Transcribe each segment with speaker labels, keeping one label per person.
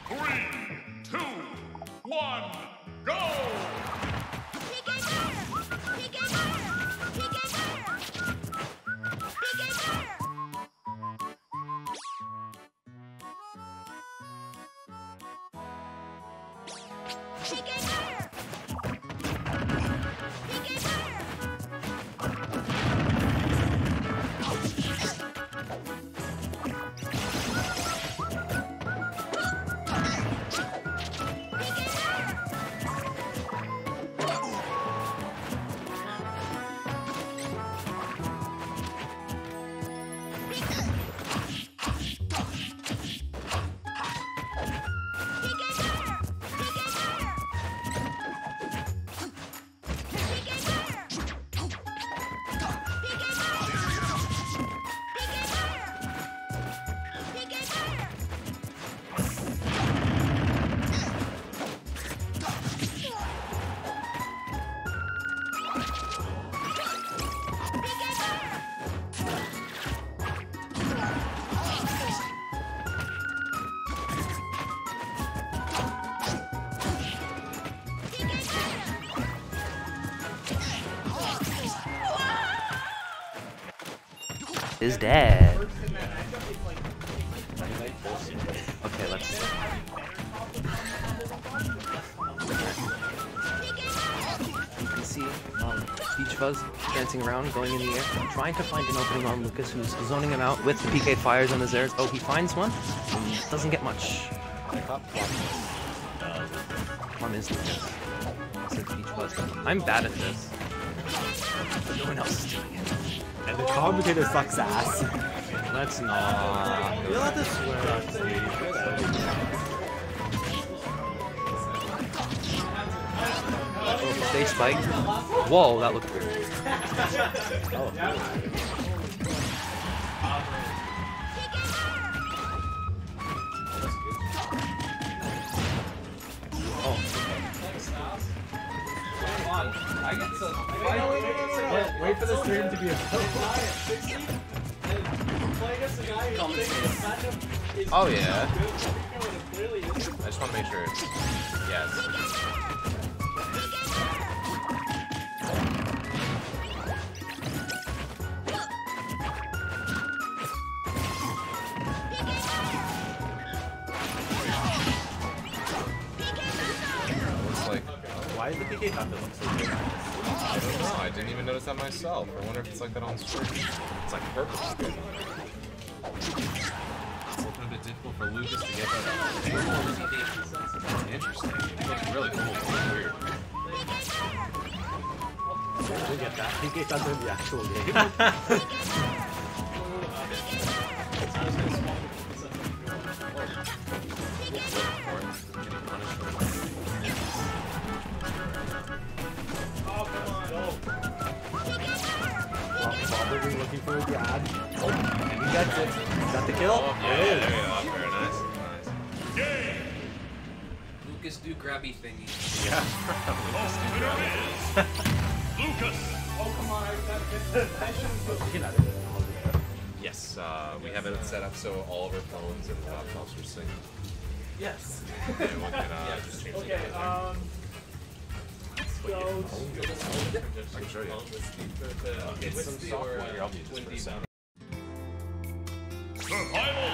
Speaker 1: His dad. Okay, let's. You can see Peach Fuzz dancing around, going in the air, trying to find an opening on Lucas, who's zoning him out with the PK fires on his airs. Oh, he finds one. Doesn't get much. Plum is Lucas. Said Peach Fuzz. I'm bad at this. But no one else is doing it.
Speaker 2: And the commentator sucks ass.
Speaker 1: Let's not.
Speaker 2: You'll have to swear on stage.
Speaker 1: Oh, stage spike. Whoa, that looked weird.
Speaker 2: Oh. Wait for the stream to be a
Speaker 3: Oh yeah. I just want to make sure it's yes. Looks like
Speaker 2: Why is the PK Thunder look so good?
Speaker 3: I don't know. I didn't even notice that myself. I wonder if it's like that on stream. It's like purple. It's a little bit difficult for Lucas to get that. Interesting. It looks really cool. It's weird.
Speaker 2: We get that. PK Thunder in the actual game. Looking for a grab. Oh, and he gets it. Got the kill?
Speaker 3: Oh, yeah, there you go. Very nice. Nice.
Speaker 1: Lucas do grabby thingy.
Speaker 3: Yeah.
Speaker 4: Lucas!
Speaker 2: Oh, come on.
Speaker 3: Yes, we have it set up so all of our phones and laptops are synced.
Speaker 2: Yes.
Speaker 3: And we can just change
Speaker 2: Okay, let's go.
Speaker 3: I can show you.
Speaker 1: It's some software. Here, I'll do this for a sound.
Speaker 4: Survival!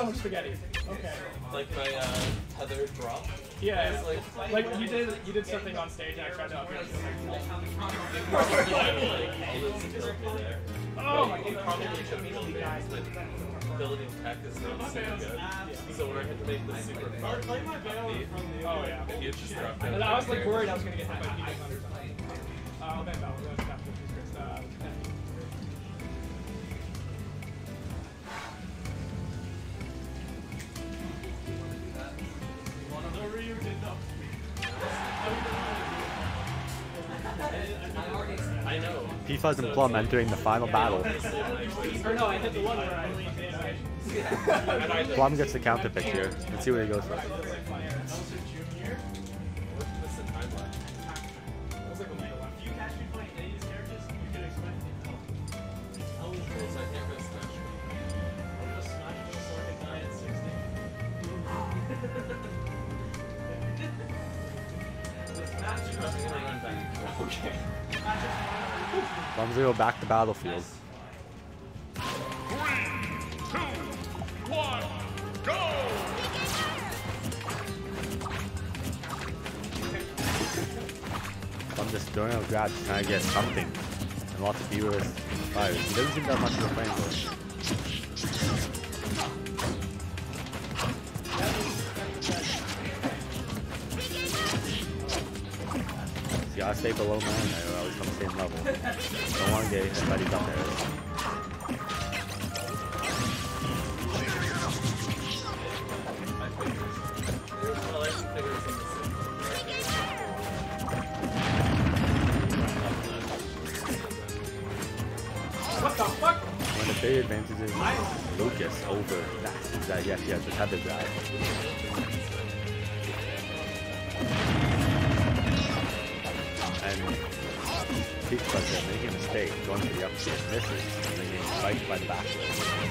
Speaker 4: so much spaghetti. Okay.
Speaker 5: Like my tether drop.
Speaker 4: Yeah, like you did something on stage and I tried to up here. Oh my god.
Speaker 5: Probably guys, but ability tech is not super good. So when I had to make the super far beat,
Speaker 4: Oh yeah.
Speaker 5: he had just dropped
Speaker 4: And
Speaker 5: out.
Speaker 4: I was like worried I was gonna get hit by people's under time. Ben Bell,
Speaker 5: I know.
Speaker 2: P-Fuzz and Plum entering the final battle.
Speaker 4: Or no, I hit the one where I
Speaker 2: Plum gets the counter pick here. Let's see what he goes for. Plum's gonna go back to battlefield.
Speaker 6: 3, 2, 1, go!
Speaker 2: Plum just throwing out grabs, trying to get something. And lots of viewers fires. He doesn't seem that much of a flame though. You gotta stay below 9, I always on the same level. Don't want to get anybody up there.
Speaker 4: What the fuck?
Speaker 2: One of the big advantages is Lucas over that. Yes, he has the tether grab. And P-Fuzz making a mistake, going for the up tier, misses, and then getting spiked by the back row.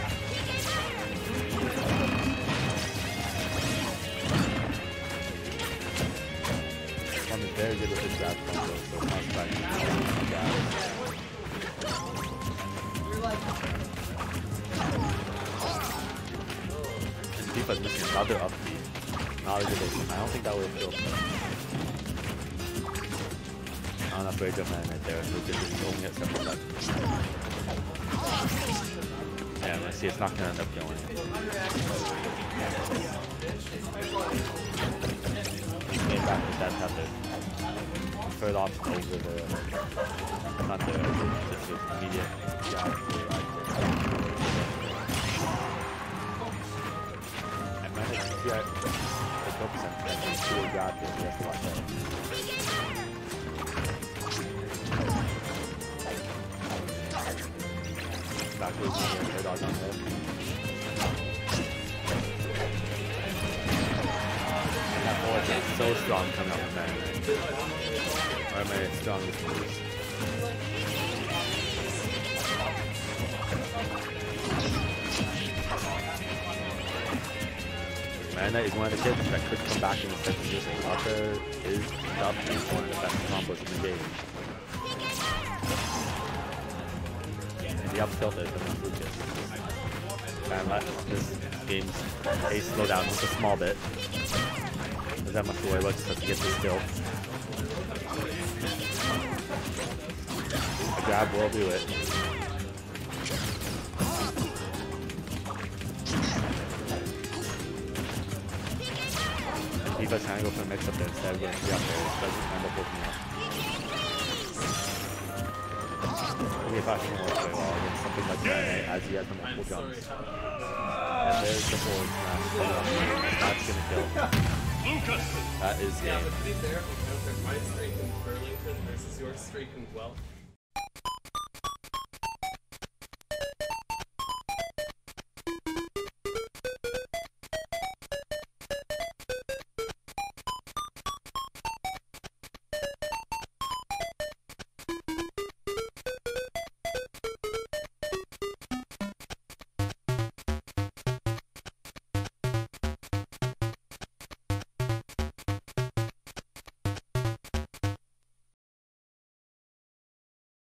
Speaker 2: Plum is very good with his grab combo, so not trying to grab. And P-Fuzz missing another up B. Not a good idea. I don't think that would have killed him. Not enough Rage of Man right there, and Lucas is only at 7-7. Yeah, let's see, it's not gonna end up going. He came back with that tether. Third option over the Thunder, just his immediate jab. And managed to see the focus and do a grab here, he has to watch out. Backwards and dog on there. And that bullet is so strong coming up from that. Or am I strong as moves? Mana is one of the kids that could come back in the second position. Arthur is up to one of the best combos in the game. The up tilt is enough Lucas. And let this game's pace slow down just a small bit. Because that much the way looks to get this kill. A grab will do it. P-Fuzz trying to go for a mix up there instead of getting 3 up there. It doesn't end up working out. Maybe if I can work very well against something like that, as he has the multiple jumps. And there's the forward smash. That's gonna kill. That is
Speaker 5: Yeah,
Speaker 2: game.
Speaker 5: but to be fair, my streak in Burlington versus your streak in Guelph.